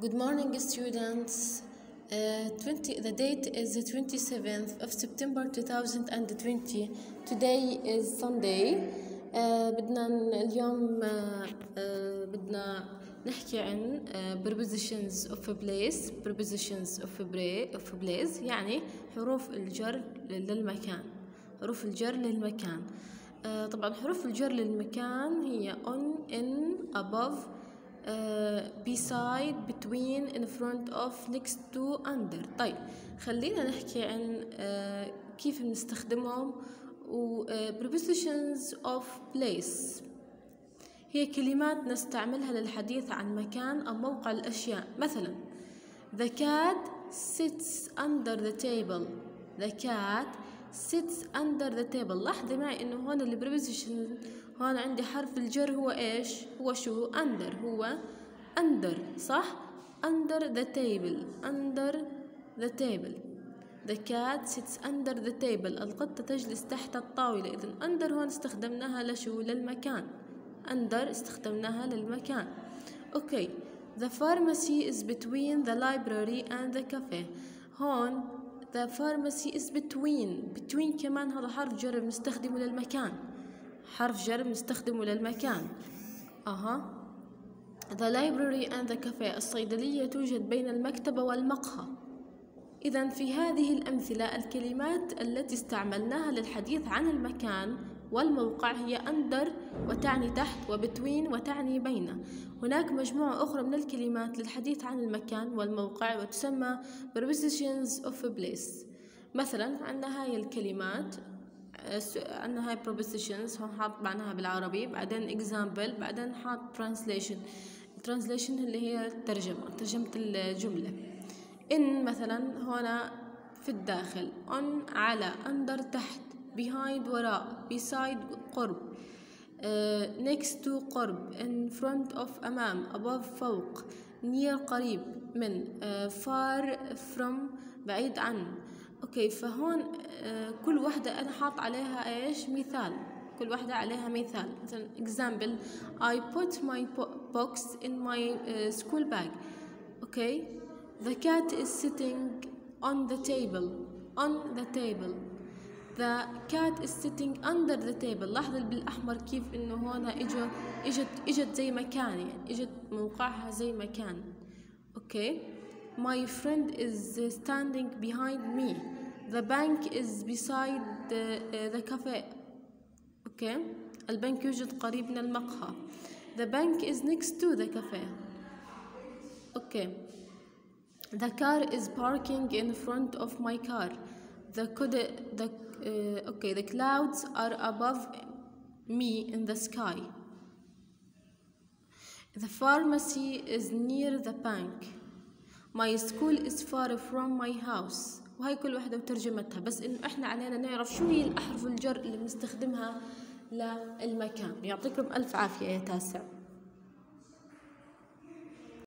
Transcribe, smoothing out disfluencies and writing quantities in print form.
Good morning, students. The date is the 27th of September 2020. Today is Sunday. بدنا اليوم بدنا نحكي عن prepositions of place. Prepositions of place يعني حروف الجر للمكان. حروف الجر للمكان. طبعا حروف الجر للمكان هي on, in, above, beside, between, in front of, next to, under. طيب خلينا نحكي عن كيف بنستخدمهم. prepositions of place هي كلمات نستعملها للحديث عن مكان أو موقع الأشياء. مثلا the cat sits under the table. the cat sits under the table. لاحظي معي إنه هون البريبوزيشن هون عندي حرف الجر هو إيش؟ هو شو؟ under. هو under صح؟ under the table. under the table. the cat sits under the table. القطة تجلس تحت الطاولة. إذن under هون استخدمناها لشو؟ للمكان. under استخدمناها للمكان. أوكي. the pharmacy is between the library and the cafe. هون the pharmacy is between كمان هذا حرف جر بنستخدمه للمكان. حرف جر بنستخدمه للمكان. the library and the cafe. الصيدلية توجد بين المكتبة والمقهى. إذن في هذه الأمثلة الكلمات التي استعملناها للحديث عن المكان والموقع هي under وتعني تحت وبتوين وتعني بين. هناك مجموعة أخرى من الكلمات للحديث عن المكان والموقع وتسمى prepositions of place. مثلا عندنا هاي الكلمات، عندنا هاي prepositions هون حاط معناها بالعربي، بعدين example، بعدين حاط translation اللي هي ترجمة الجملة. in مثلا هنا في الداخل، on على، under تحت، behind وراء، beside قرب، next to قرب، in front of أمام، above فوق، near قريب من، far from بعيد عن. اوكي فهون كل واحدة أنا حاط عليها إيش؟ مثال. كل واحدة عليها مثال. مثلا example I put my box in my school bag. okay. the cat is sitting on the table. on the table. the cat is sitting under the table. لاحظ بالأحمر كيف إنه هنا إجت زي مكان، يعني إجت موقعها زي مكان. okay. my friend is standing behind me. the bank is beside the cafe. okay. البنك يوجد قريب من المقهى. the bank is next to the cafe. okay. the car is parking in front of my car. the clouds are above me in the sky. the pharmacy is near the bank. my school is far from my house. وهي كل واحدة وترجمتها، بس إنه إحنا علينا نعرف شو هي الأحرف الجر اللي بنستخدمها للمكان. يعطيكم ألف عافية يا تاسع.